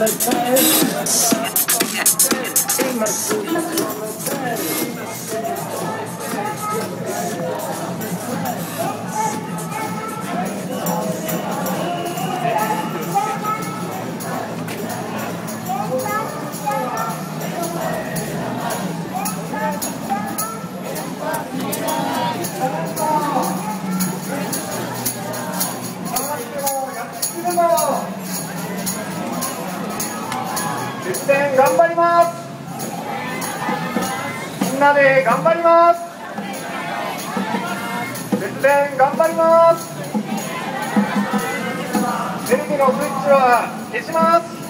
節電頑張ります。みんなで頑張ります。節電頑張ります。テレビのスイッチは消します。